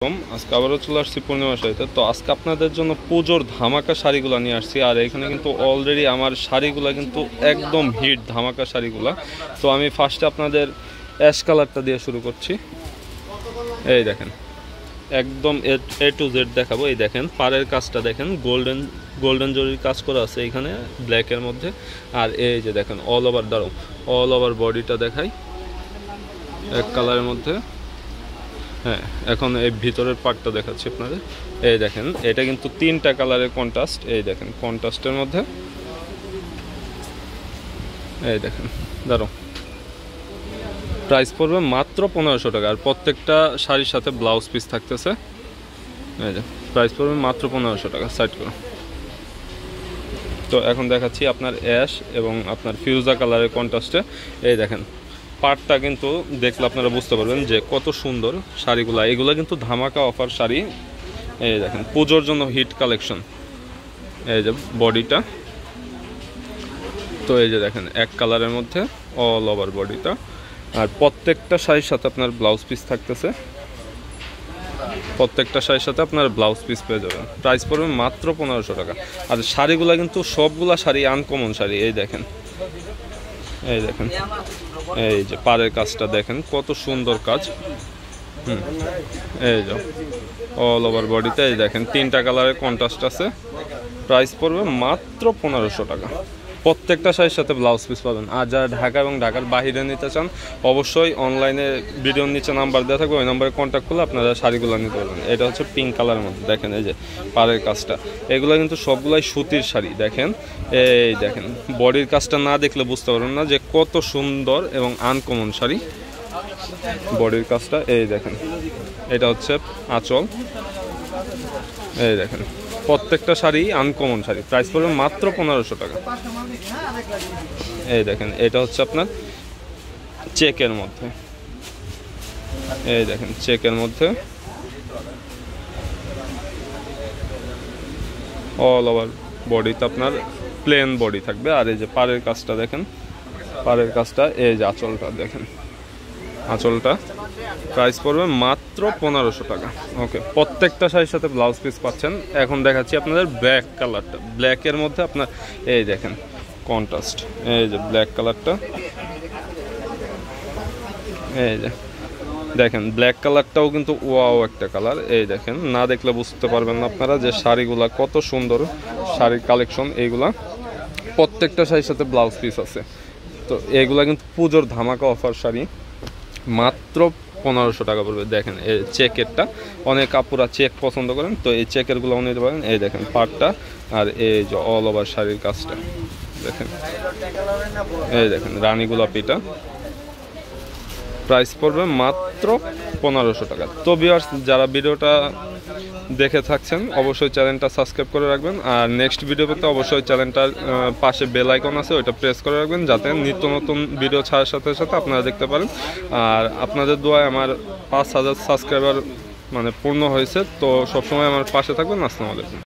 আজকে আবারও চলে আসছি পূর্ণিমা শাড়িতে। তো আজকে আপনাদের জন্য পুজোর ধামাকা শাড়িগুলো নিয়ে আসছি। আর এখানে কিন্তু অলরেডি আমার শাড়িগুলো কিন্তু একদম হিট ধামাকা শাড়িগুলো। তো আমি ফার্স্টে আপনাদের অ্যাশ কালারটা দিয়ে শুরু করছি। এই দেখেন একদম এ টু জেড দেখাবো। এই দেখেন পাড়ের কাজটা দেখেন, গোল্ডেন জরির কাজ করা আছে এখানে ব্ল্যাকের মধ্যে। আর এই যে দেখেন অল ওভার বডিটা দেখাই এক কালারের মধ্যে। হ্যাঁ, এখন এই ভিতরের পার্টটা দেখাচ্ছি আপনাদের। এই দেখেন এটা কিন্তু তিনটা কালারের কন্ট্রাস্ট। এই দেখেন কন্ট্রাস্টের মধ্যে, এই দেখেন দাঁড়ো। প্রাইস পড়বে মাত্র 1500 টাকা। আর প্রত্যেকটা শাড়ির সাথে ব্লাউজ পিস থাকতেছে। এই যে প্রাইস পড়বে মাত্র 1500 টাকা। সাইড করো। তো এখন দেখাচ্ছি আপনার অ্যাশ এবং আপনার ফিউজা কালারের কন্ট্রাস্টে। এই দেখেন পার্টটা কিন্তু দেখলে আপনারা বুঝতে পারবেন যে কত সুন্দর শাড়িগুলো। এগুলো কিন্তু ধামাকা অফার শাড়ি। এই দেখেন পুজোর জন্য হিট কালেকশন। এই যে বডিটা, তো এই যে দেখেন এক কালারের মধ্যে অল ওভার বডিটা। আর প্রত্যেকটা শাড়ির সাথে আপনার ব্লাউজ পিস থাকতেছে। প্রত্যেকটা শাড়ির সাথে আপনার ব্লাউজ পিস পেয়ে যাবেন। প্রাইস পড়বে মাত্র 1500 টাকা। আর শাড়িগুলো কিন্তু সবগুলা শাড়ি আনকমন শাড়ি। এই দেখেন, এই দেখেন এই যে পাড়ের কাজটা দেখেন কত সুন্দর কাজ। এই যে অল ওভার বডিতে এই দেখেন তিনটা কালারের কন্ট্রাস্ট আছে। প্রাইস পড়বে মাত্র 1500 টাকা। প্রত্যেকটা শাড়ির সাথে ব্লাউজ পিস পাবেন। আর যারা ঢাকা এবং ঢাকার বাইরে নিতে চান অবশ্যই অনলাইনে ভিডিওর নিচে নাম্বার দেওয়া থাকবে, ওই নাম্বারে কন্ট্যাক্ট করলে আপনারা শাড়িগুলো নিতে পারবেন। এটা হচ্ছে পিঙ্ক কালারের মধ্যে দেখেন এই যে পাড়ের কাজটা। এগুলো কিন্তু সবগুলাই সুতির শাড়ি। দেখেন এই দেখেন বডির কাজটা না দেখলে বুঝতে পারবেন না যে কত সুন্দর এবং আনকমন শাড়ি। বডির কাজটা এই দেখেন, এটা হচ্ছে আঁচল। এই দেখেন প্রত্যেকটা শাড়ি আনকমন শাড়ি। প্রাইস পড়বে মাত্র 1500 টাকা। এই দেখেন এটা হচ্ছে আপনার চেকের মধ্যে। এই দেখেন চেকের মধ্যে অল ওভার বডিতে আপনার প্লেন বডি থাকবে। আর এই যে পাড়ের কাজটা দেখেন, পাড়ের কাজটা এই যে আঁচলটা দেখেন, আঁচলটা। প্রাইস পড়বে মাত্র 1500 টাকা। ওকে, প্রত্যেকটা শাড়ির সাথে ব্লাউজ পিস পাচ্ছেন। এখন দেখাচ্ছি আপনাদের ব্ল্যাক কালারটা। ব্ল্যাকের মধ্যে আপনার এই দেখেন কন্ট্রাস্ট। এই যে ব্ল্যাক কালারটা, এই যে দেখেন ব্ল্যাক কালারটাও কিন্তু ওয়াও একটা কালার। এই দেখেন না দেখলে বুঝতে পারবেন না আপনারা যে শাড়িগুলা কত সুন্দর শাড়ির কালেকশন। এইগুলা প্রত্যেকটা শাড়ির সাথে ব্লাউজ পিস আছে। তো এইগুলা কিন্তু পুজোর ধামাকা অফার শাড়ি। মাত্র 1500 টাকা পড়বে। দেখেন এই চেকেরটা, অনেক আপুরা চেক পছন্দ করেন, তো এই চেকেরগুলো নিতে পারেন। এই দেখেন পাড়টা আর এই যে অল ওভার শাড়ির কাজটা দেখেন। এই দেখেন রানী গোলাপিটা। প্রাইস পড়বে মাত্র 1500 টাকা। তো ভিউয়ার্স যারা ভিডিওটা দেখে থাকছেন অবশ্যই চ্যানেলটা সাবস্ক্রাইব করে রাখবেন। আর নেক্সট ভিডিও পেতে অবশ্যই চ্যানেলটার পাশে বেল আইকন আছে, ওইটা প্রেস করে রাখবেন যাতে নিত্য নতুন ভিডিও ছাড়ার সাথে সাথে আপনারা দেখতে পারেন। আর আপনাদের দোয়ায় আমার 5000 সাবস্ক্রাইবার পূর্ণ হয়েছে। তো সবসময় আমার পাশে থাকবেন। আসসালামু আলাইকুম।